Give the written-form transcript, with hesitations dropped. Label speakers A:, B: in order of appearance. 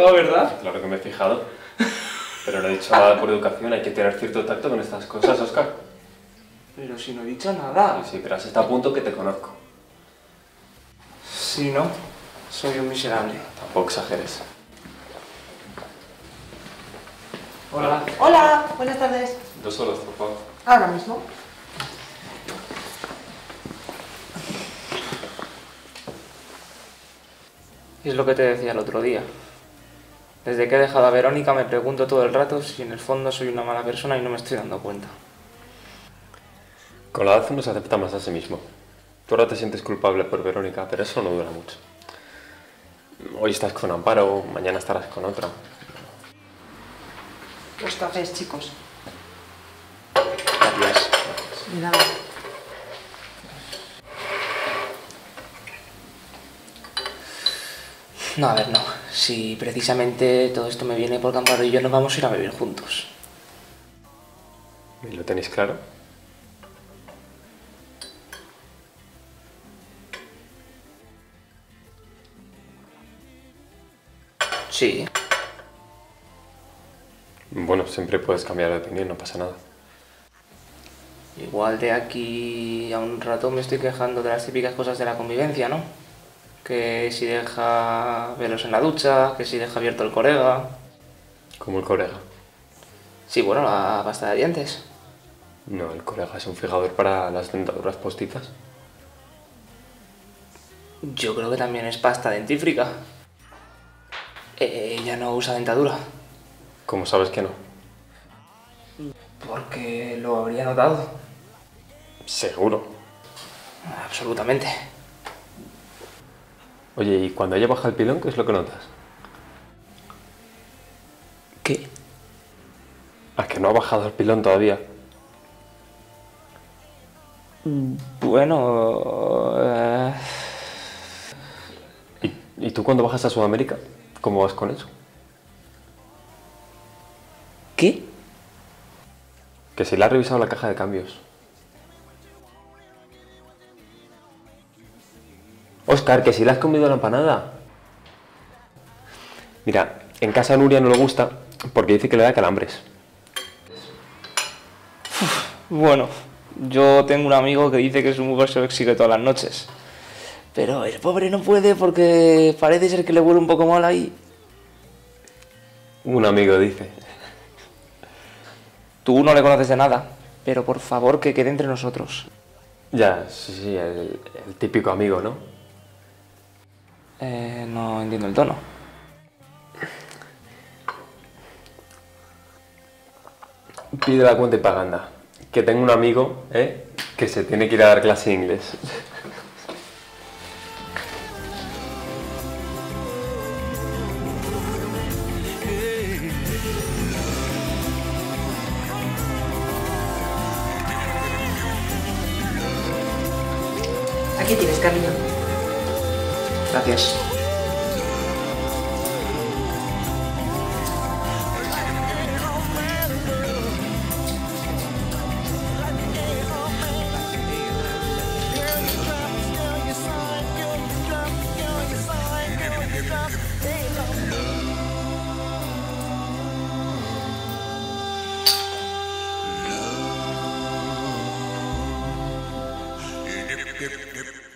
A: fijado, ¿verdad?
B: Claro que me he fijado. Pero no he dicho nada por educación, hay que tener cierto tacto con estas cosas, Óscar.
A: Pero si no he dicho nada.
B: Sí, pero hasta a punto que te conozco.
A: Si no, soy un miserable.
B: Tampoco exageres.
A: Hola.
C: Hola, buenas tardes.
B: 2 horas, por favor.
C: Ahora mismo.
A: Es lo que te decía el otro día. Desde que he dejado a Verónica me pregunto todo el rato si en el fondo soy una mala persona y no me estoy dando cuenta.
B: Con la edad uno se acepta más a sí mismo. Tú ahora te sientes culpable por Verónica, pero eso no dura mucho. Hoy estás con Amparo, mañana estarás con otra.
C: Los cafés, chicos.
A: Gracias.
C: De nada.
A: No, a ver, no. Si precisamente todo esto me viene porque Amparo y yo nos vamos a ir a vivir juntos.
B: ¿Y lo tenéis claro?
A: Sí.
B: Bueno, siempre puedes cambiar de opinión, no pasa nada.
A: Igual de aquí a un rato me estoy quejando de las típicas cosas de la convivencia, ¿no? Que si deja velos en la ducha, que si deja abierto el corega.
B: Como el corega.
A: Sí, bueno, la pasta de dientes.
B: No, el corega es un fijador para las dentaduras postizas.
A: Yo creo que también es pasta dentífrica. Ella no usa dentadura.
B: ¿Cómo sabes que no?
A: Porque lo habría notado.
B: Seguro.
A: Absolutamente.
B: Oye, ¿y cuando ella baja el pilón, qué es lo que notas?
A: ¿Qué?
B: ¿A que no ha bajado el pilón todavía?
A: Bueno...
B: ¿Y tú cuando bajas a Sudamérica, cómo vas con eso?
A: ¿Qué?
B: Que si le has revisado la caja de cambios. Óscar, que si le has comido la empanada. Mira, en casa a Nuria no le gusta porque dice que le da calambres.
A: Bueno, yo tengo un amigo que dice que su mujer se lo exige todas las noches. Pero el pobre no puede porque parece ser que le huele un poco mal ahí.
B: Un amigo dice.
A: Tú no le conoces de nada, pero por favor que quede entre nosotros.
B: Ya, sí, el típico amigo, ¿no?
A: No entiendo el tono.
B: Pide la cuenta y paga, anda. Que tengo un amigo, que se tiene que ir a dar clase de inglés.
C: Aquí tienes, cariño.
A: Gracias.
D: Yep.